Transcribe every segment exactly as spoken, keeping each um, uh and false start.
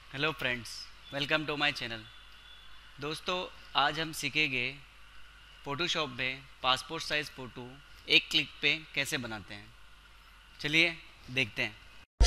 Hello friends, welcome to my channel. दोस्तों, आज हम सीखेंगे फ़ोटोशॉप में पासपोर्ट साइज़ फ़ोटो एक क्लिक पे कैसे बनाते हैं। चलिए देखते हैं।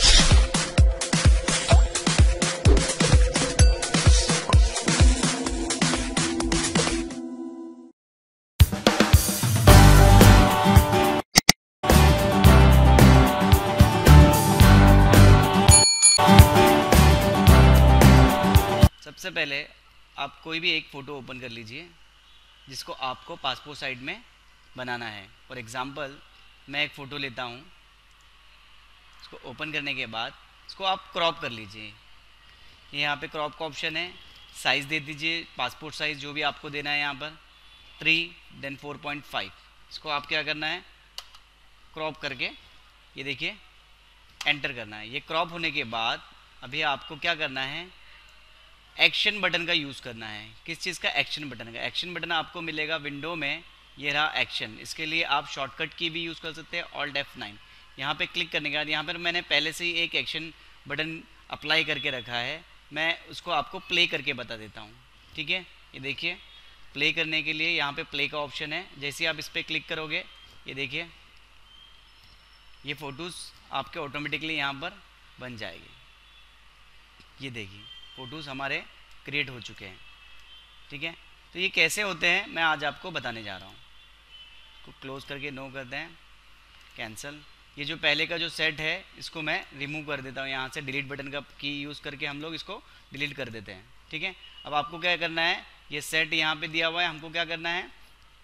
सबसे पहले आप कोई भी एक फ़ोटो ओपन कर लीजिए जिसको आपको पासपोर्ट साइज में बनाना है। फॉर एग्ज़ाम्पल, मैं एक फ़ोटो लेता हूँ। इसको ओपन करने के बाद इसको आप क्रॉप कर लीजिए। ये यहाँ पे क्रॉप का ऑप्शन है। साइज़ दे दीजिए, पासपोर्ट साइज़ जो भी आपको देना है यहाँ पर three then four point five. इसको आप क्या करना है, क्रॉप करके ये देखिए एंटर करना है। ये क्रॉप होने के बाद अभी आपको क्या करना है, एक्शन बटन का यूज़ करना है। किस चीज़ का? एक्शन बटन का। एक्शन बटन आपको मिलेगा विंडो में, ये रहा एक्शन। इसके लिए आप शॉर्टकट की भी यूज़ कर सकते हैं, ऑल्ट एफ नाइन। यहाँ पे क्लिक करने के बाद यहाँ पर मैंने पहले से ही एक एक्शन बटन अप्लाई करके रखा है, मैं उसको आपको प्ले करके बता देता हूँ। ठीक है, ये देखिए प्ले करने के लिए यहाँ पे प्ले का ऑप्शन है। जैसे आप इस पर क्लिक करोगे, ये देखिए ये फ़ोटोज़ आपके ऑटोमेटिकली यहाँ पर बन जाएगी। ये देखिए फ़ोटोज़ हमारे क्रिएट हो चुके हैं। ठीक है, तो ये कैसे होते हैं मैं आज आपको बताने जा रहा हूँ। इसको क्लोज़ करके नो करते हैं, कैंसिल। ये जो पहले का जो सेट है इसको मैं रिमूव कर देता हूँ। यहाँ से डिलीट बटन का की यूज़ करके हम लोग इसको डिलीट कर देते हैं। ठीक है, अब आपको क्या करना है, ये सेट यहाँ पे दिया हुआ है, हमको क्या करना है,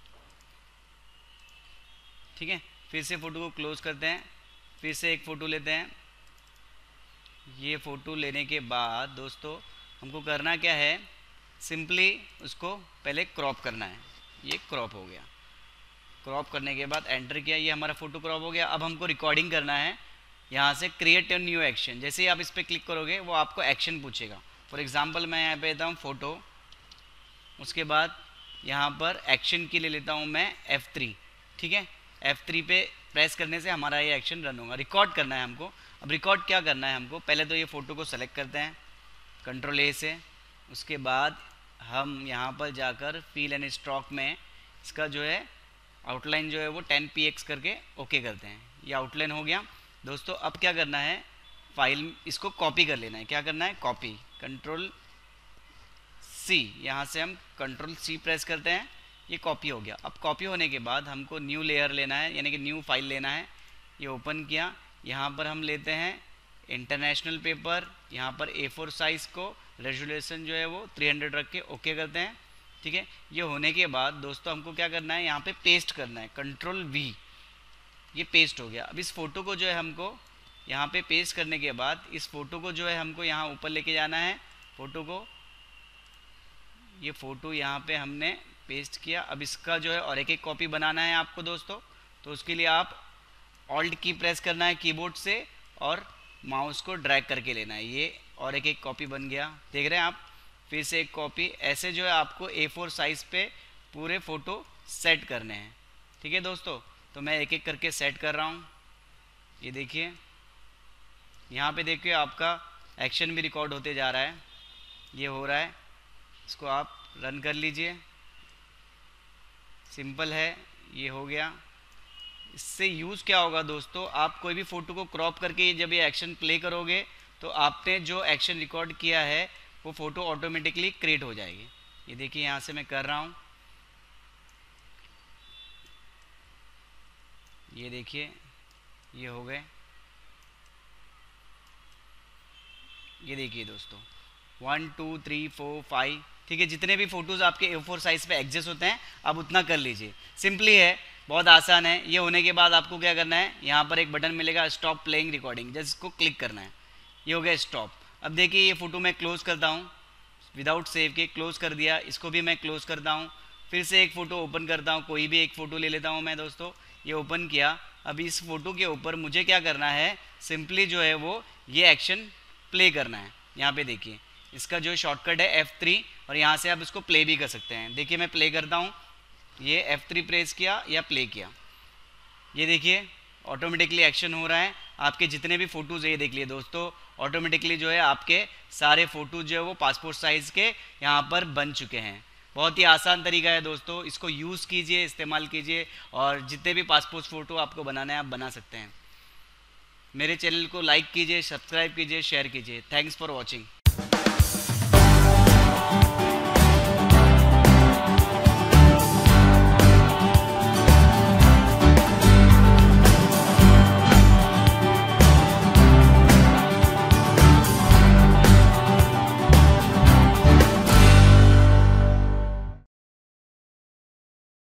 ठीक है, फिर से फ़ोटो को क्लोज़ करते हैं, फिर से एक फ़ोटो लेते हैं। ये फ़ोटो लेने के बाद दोस्तों हमको करना क्या है, सिंपली उसको पहले क्रॉप करना है। ये क्रॉप हो गया। क्रॉप करने के बाद एंटर किया, ये हमारा फ़ोटो क्रॉप हो गया। अब हमको रिकॉर्डिंग करना है। यहाँ से क्रिएट ए न्यू एक्शन, जैसे ही आप इस पर क्लिक करोगे वो आपको एक्शन पूछेगा। फॉर एग्जांपल मैं यहाँ पे लेता हूँ फ़ोटो, उसके बाद यहाँ पर एक्शन के लिए लेता हूँ मैं एफ़ थ्री। ठीक है, एफ़ थ्री पे प्रेस करने से हमारा ये एक्शन रन होगा। रिकॉर्ड करना है हमको। अब रिकॉर्ड क्या करना है हमको, पहले तो ये फ़ोटो को सेलेक्ट करते हैं कंट्रोल ए से। उसके बाद हम यहाँ पर जाकर फील एंड स्ट्रोक में इसका जो है आउटलाइन जो है वो टेन पी एक्स करके ओके करते हैं। ये आउटलाइन हो गया दोस्तों। अब क्या करना है, फाइल इसको कॉपी कर लेना है। क्या करना है, कॉपी, कंट्रोल सी। यहाँ से हम कंट्रोल सी प्रेस करते हैं, ये कॉपी हो गया। अब कॉपी होने के बाद हमको न्यू लेयर लेना है, यानी कि न्यू फाइल लेना है। ये ओपन किया, यहाँ पर हम लेते हैं इंटरनेशनल पेपर। यहाँ पर ए फोर साइज़ को रेजोल्यूशन जो है वो थ्री हंड्रेड रख के ओके करते हैं। ठीक है, ये होने के बाद दोस्तों हमको क्या करना है, यहाँ पे पेस्ट करना है, कंट्रोल वी। ये पेस्ट हो गया। अब इस फ़ोटो को जो है हमको यहाँ पे पेस्ट करने के बाद इस फ़ोटो को जो है हमको यहाँ ऊपर लेके जाना है। फ़ोटो को, ये फ़ोटो यहाँ पे हमने पेस्ट किया। अब इसका जो है और एक एक कॉपी बनाना है आपको दोस्तों। तो उसके लिए आप ऑल्ट की प्रेस करना है कीबोर्ड से और माउस को ड्रैग करके लेना है। ये और एक एक कॉपी बन गया, देख रहे हैं आप। फिर से एक कॉपी, ऐसे जो है आपको ए फोर साइज़ पे पूरे फ़ोटो सेट करने हैं। ठीक है दोस्तों, तो मैं एक एक करके सेट कर रहा हूँ। ये देखिए यहाँ पे देखिए आपका एक्शन भी रिकॉर्ड होते जा रहा है, ये हो रहा है। इसको आप रन कर लीजिए, सिंपल है, ये हो गया। इससे यूज़ क्या होगा दोस्तों, आप कोई भी फ़ोटो को क्रॉप करके जब ये एक्शन प्ले करोगे तो आपने जो एक्शन रिकॉर्ड किया है वो फ़ोटो ऑटोमेटिकली क्रिएट हो जाएगी। ये देखिए यहाँ से मैं कर रहा हूँ, ये देखिए ये हो गए। ये देखिए दोस्तों one two three four five, ठीक है, जितने भी फ़ोटोज़ आपके ए फोर साइज़ पे एडजस्ट होते हैं आप उतना कर लीजिए। सिंपली है, बहुत आसान है। ये होने के बाद आपको क्या करना है, यहाँ पर एक बटन मिलेगा स्टॉप प्लेइंग रिकॉर्डिंग, जस्ट इसको क्लिक करना है। ये हो गया स्टॉप। अब देखिए ये फ़ोटो मैं क्लोज़ करता हूँ, विदाउट सेव के क्लोज़ कर दिया। इसको भी मैं क्लोज़ करता हूँ। फिर से एक फ़ोटो ओपन करता हूँ, कोई भी एक फ़ोटो ले लेता हूँ मैं दोस्तों। ये ओपन किया। अब इस फ़ोटो के ऊपर मुझे क्या करना है, सिंपली जो है वो ये एक्शन प्ले करना है। यहाँ पे देखिए इसका जो शॉर्टकट है एफ़ थ्री, और यहाँ से आप इसको प्ले भी कर सकते हैं। देखिए मैं प्ले करता हूँ, ये एफ़ थ्री प्रेस किया या प्ले किया, ये देखिए ऑटोमेटिकली एक्शन हो रहा है। आपके जितने भी फ़ोटोज़ है ये देख लिए दोस्तों, ऑटोमेटिकली जो है आपके सारे फ़ोटोज़ जो है वो पासपोर्ट साइज़ के यहाँ पर बन चुके हैं। बहुत ही आसान तरीका है दोस्तों, इसको यूज़ कीजिए, इस्तेमाल कीजिए और जितने भी पासपोर्ट फ़ोटो आपको बनाना है आप बना सकते हैं। मेरे चैनल को लाइक कीजिए, सब्सक्राइब कीजिए, शेयर कीजिए। Thanks for watching.